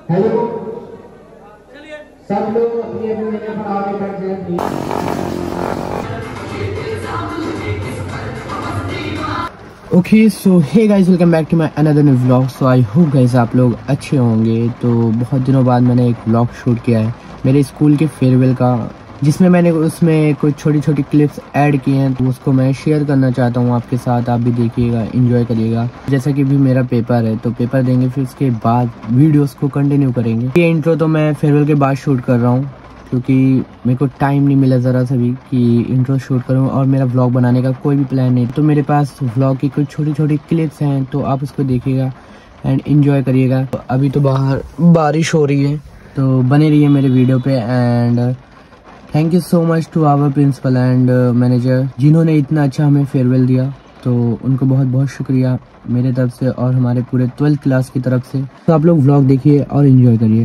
Hello, सब लोग अपनी अपनी जगह पर आगे बैठ जाएं please. Okay so hey guys, welcome back to my another new vlog. So I hope guys आप लोग अच्छे होंगे। तो बहुत दिनों बाद मैंने एक व्लॉग शूट किया है मेरे स्कूल के फेयरवेल का, जिसमें मैंने उसमें कुछ छोटी छोटी क्लिप्स ऐड की हैं, तो उसको मैं शेयर करना चाहता हूँ आपके साथ। आप भी देखिएगा, एंजॉय करिएगा। जैसा कि भी मेरा पेपर है तो पेपर देंगे, फिर उसके बाद वीडियोस को कंटिन्यू करेंगे। ये इंट्रो तो मैं फेयरवेल के बाद शूट कर रहा हूँ, क्योंकि मेरे को टाइम नहीं मिला ज़रा सा भी कि इंट्रो शूट करूं, और मेरा व्लॉग बनाने का कोई भी प्लान नहीं। तो मेरे पास व्लॉग की कुछ छोटी छोटी क्लिप्स हैं, तो आप उसको देखिएगा एंड एंजॉय करिएगा। अभी तो बाहर बारिश हो रही है, तो बने रहिए मेरे वीडियो पे। And thank you so much to our principal and manager, जिन्होंने इतना अच्छा हमें फेयरवेल दिया। तो उनको बहुत बहुत शुक्रिया मेरे तरफ से और हमारे पूरे 12th क्लास की तरफ से। तो आप लोग व्लॉग देखिए और एंजॉय करिए।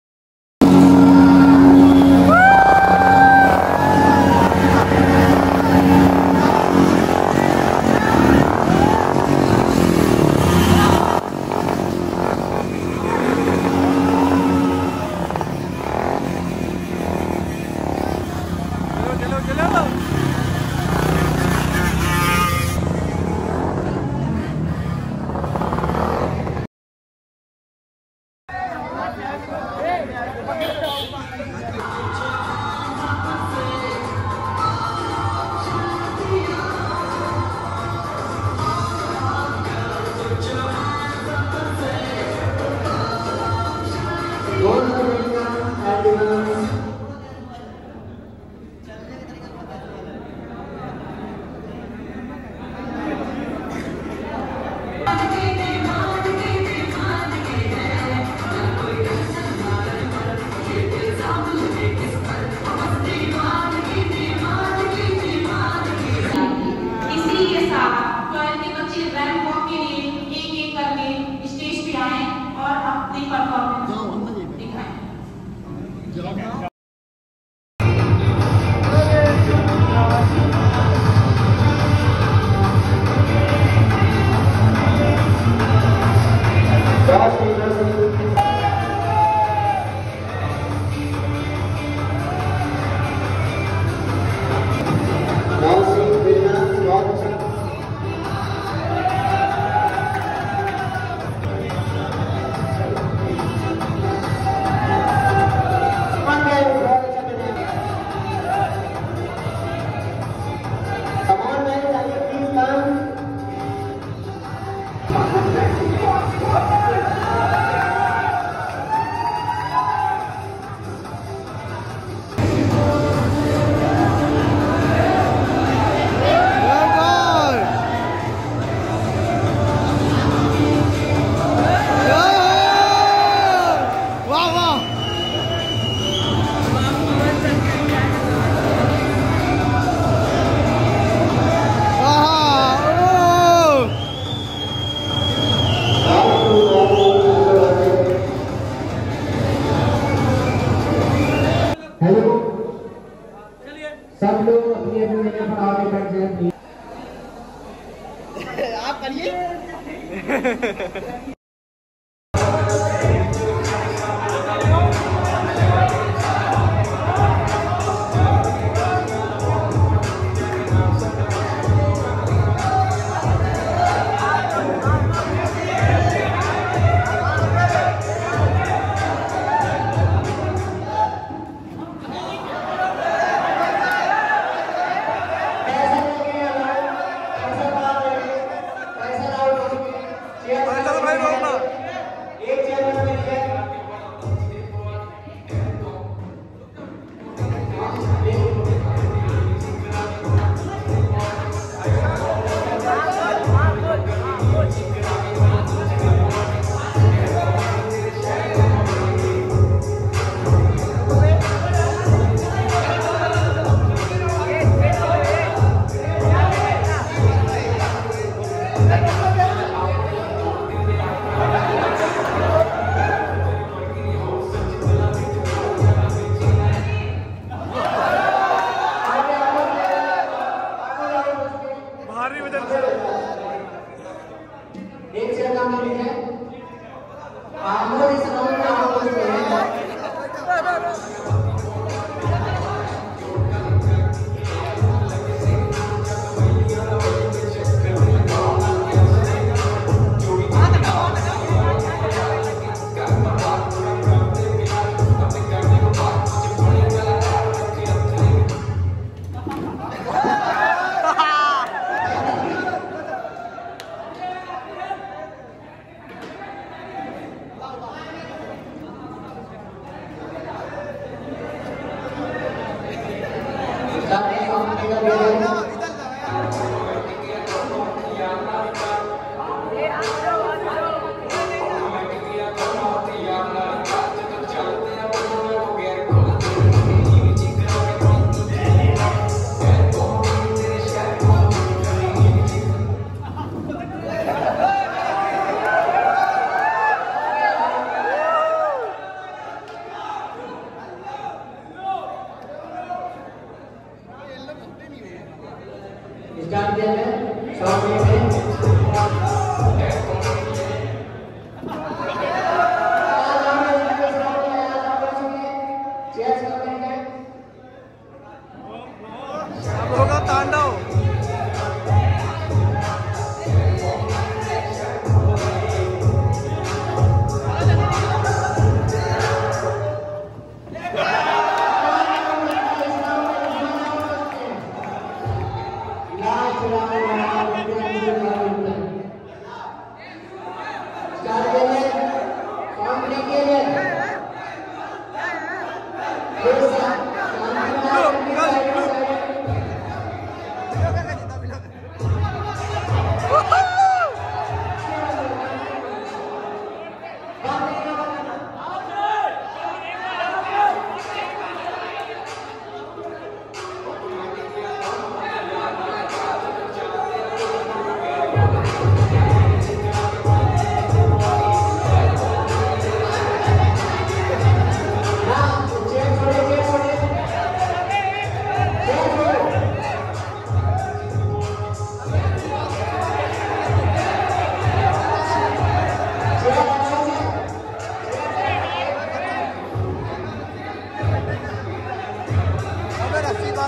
हेलो, सब लोग अपनी अपनी जगह पर आगे बैठ जाएं प्लीज। आप करिए। भाई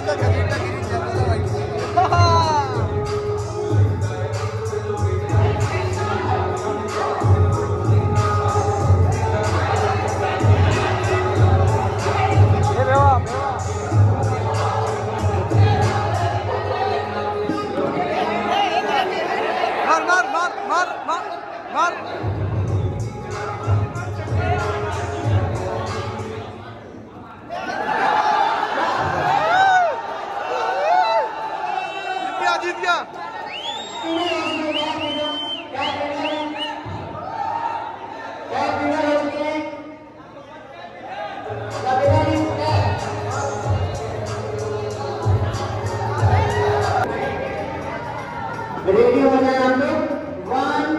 रेडियो बजाना हम लोग 1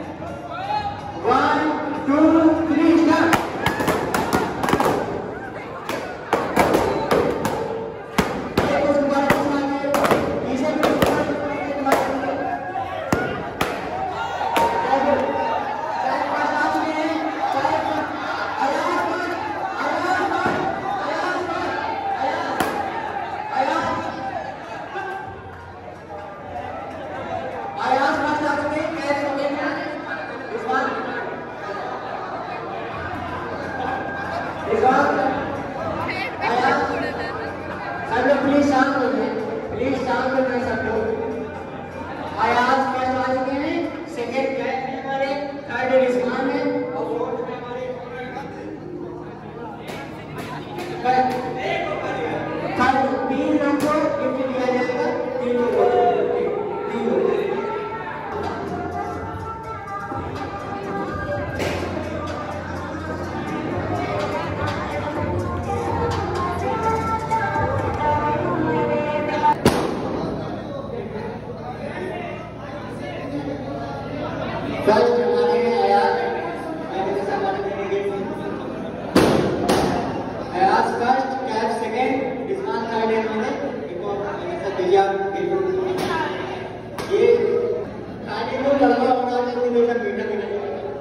1 2 3 स्टार्ट। प्लीज शांत हो जाए, प्लीज शांत हो जाए सब लोग। आयाज कैच आ चुके हैं, सेकंड कैच में हमारे, थर्ड रिजवान है और फोर्थ में हमारे थर्ड 3 रन को गिफ्ट दिया जाएगा। 3 लोगों को फर्स्ट हमारे Ayaz first catch, second Rizwan, third है हमारे एक और दिया। ये खाने को लंबा होना जल्दी देखा बेटा बेटा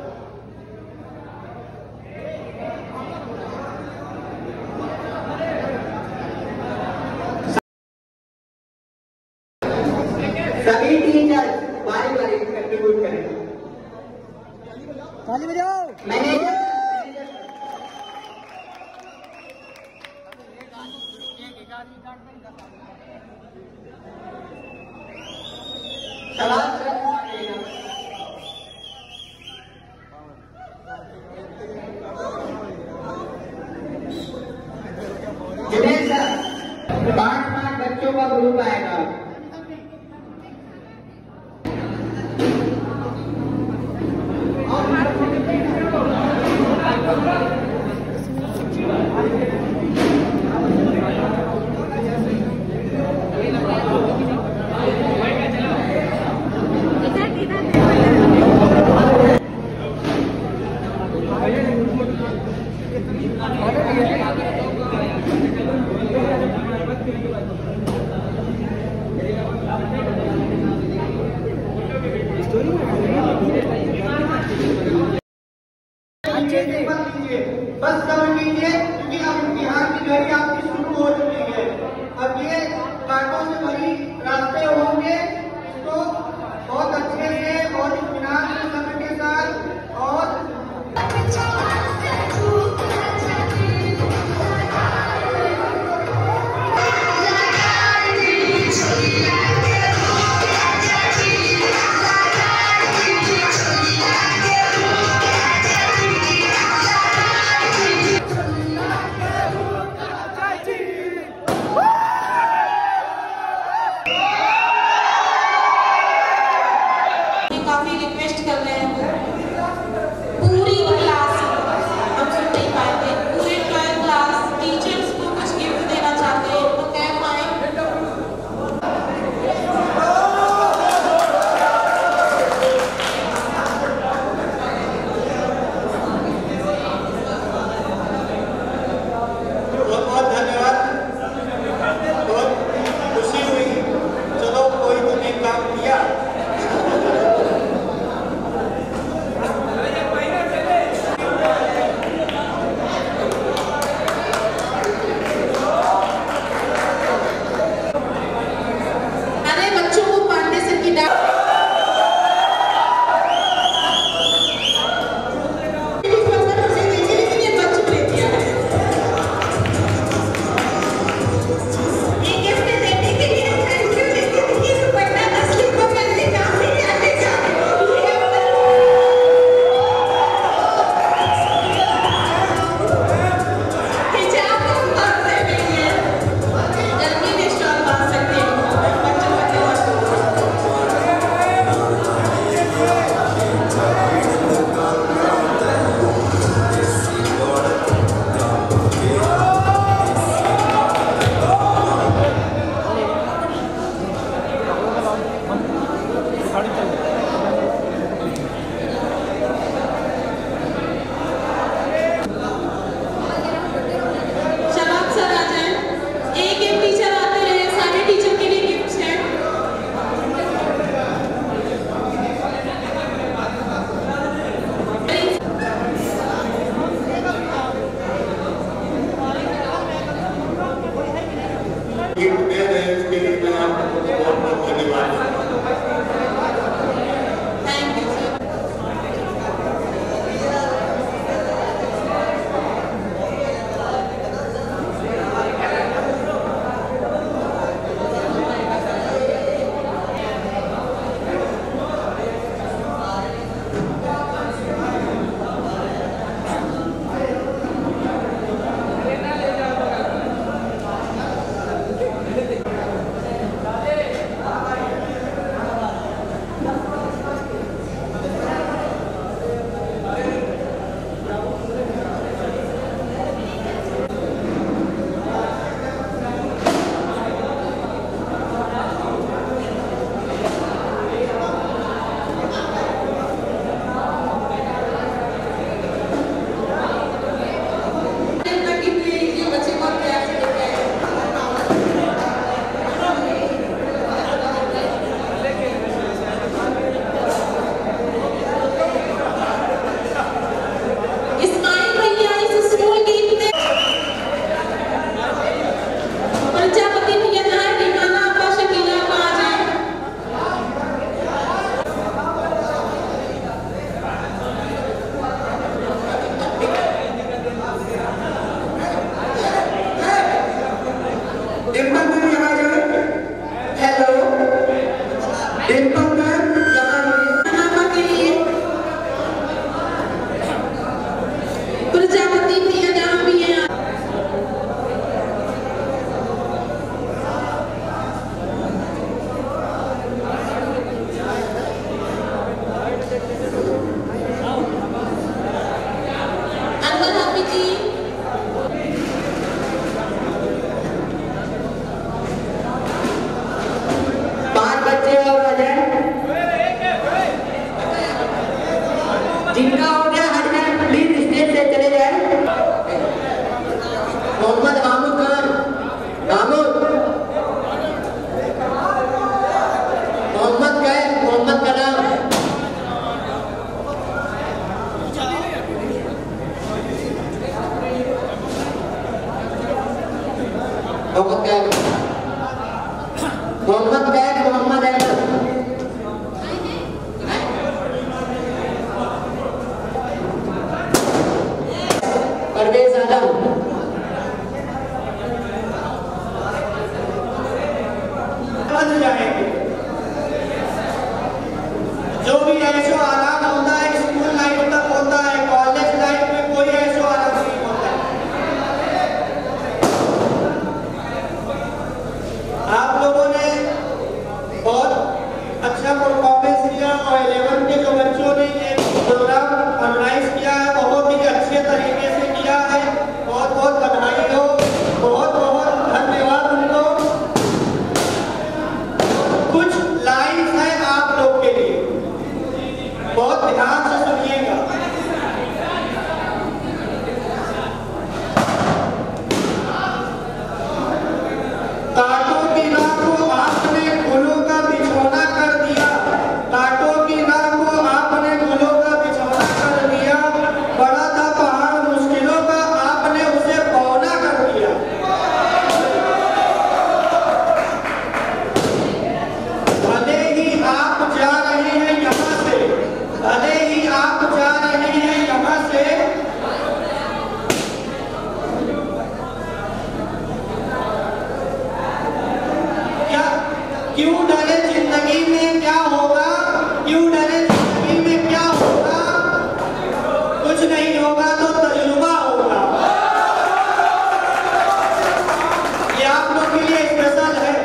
सभी टीचर बारी बारी कंट्रीब्यूट करें। ताली बजाओ। मैनेजर जुनेद सर 5 बच्चों का ग्रुप आएगा। बस कवर कीजिए क्योंकि अब इम्तिहान की घड़ी आपकी शुरू हो चुकी है। अब ये कांटों से भरी रास्ते होंगे, इसको बहुत अच्छे से और इत्मीनान से समय के साथ और 5 बच्चे और रह जाए, जिनका हो गया हट जाए, प्लीज स्टेज से चले जाए। मोहम्मद महमूद खान, महमूद मोहम्मद गए, मोहम्मद का नाम मोहम्मद कैफ, मोहम्मद कैफ, मोहम्मद अहमद, परवेज आलम, बन जाएंगे। जो भी ऐशो आराम होता है स्कूल लाइफ तक होता है, कॉलेज लाइफ में कोई ऐशो आराम नहीं होता है। आप लोगों ने बहुत अच्छा परफॉर्मेंस किया और 11 के जो बच्चों ने ये प्रोग्राम ऑर्गेनाइज किया है बहुत ही अच्छे तरीके से किया है। बहुत बहुत बधाई हो, बहुत बहुत धन्यवाद उनको। कुछ लाइन्स हैं आप लोग के लिए, बहुत ध्यान से सुनिएगा। कांटों की राह को आपने फूलों का बिछौना कर दिया, कांटों की राह को आपने फूलों का बिछौना कर दिया। बड़ा था पहाड़ मुश्किलों का, आपने उसे पौना कर दिया। भले ही आप जा रहे हैं यहाँ से, भले ही आप जा रहे हैं यहाँ से, क्या क्यों डरे जिंदगी में क्या होगा, क्यों डरे जिंदगी में क्या होगा, कुछ नहीं होगा तो तजुर्बा होगा। ये आप लोग के लिए स्पेशल है।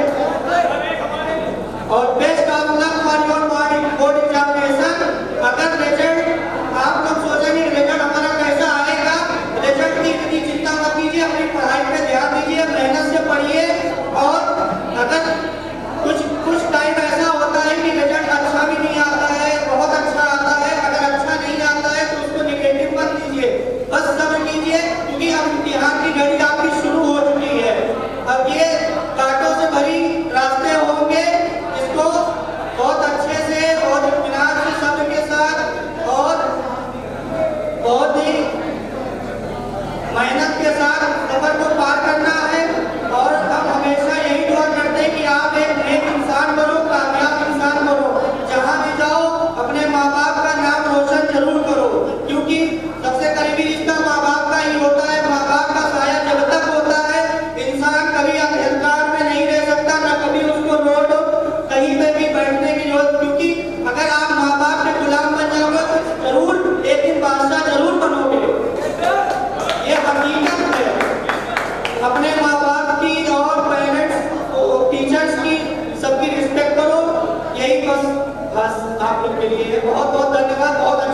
और best of luck for your board examination. अगर रिजल्ट आप लोग सोचेंगे रिजल्ट हमारा कैसा आएगा, रिजल्ट की इतनी चिंता मत कीजिए, अपनी पढ़ाई पे ध्यान दीजिए, मेहनत से पढ़िए। और अगर कुछ टाइम ऐसा होता है कि रिजल्ट अच्छा भी नहीं आता है, बहुत अच्छा आता है, अगर अच्छा नहीं आता है तो उसको निगेटिव मत लीजिए, बस सब्र कीजिए, क्योंकि अब इम्तिहान की घड़ी आपकी शुरू हो चुकी है। अब ये कांटों से भरी रास्ते होंगे, इसको बहुत अच्छे से और इत्मीनान से सब्र के साथ और बहुत ही मेहनत के साथ सफर को पार करना है। और हम हमेशा यही दुआ करते हैं कि आप एक नेक इंसान बनो, कामयाब इंसान बनो, जहाँ भी जाओ अपने माँ बाप का नाम रोशन जरूर करो, क्योंकि सबसे करीबी रिश्ता माँ बाप का ही होता है। माँ बाप का साया जब तक होता है इंसान कभी अंधकार में नहीं रह सकता, ना कभी उसको रोड कहीं पे भी बैठने की जरूरत, क्योंकि अगर आप माँ बाप के गुलाम बन जाओगे तो जरूर एक दिन बादशाह जरूर बनोगे। ये हकीकत है। अपने माँ बाप की और पेरेंट्स टीचर्स की सबकी रिस्पेक्ट करो, यही बस आप लोग के लिए बहुत बहुत धन्यवाद। बहुत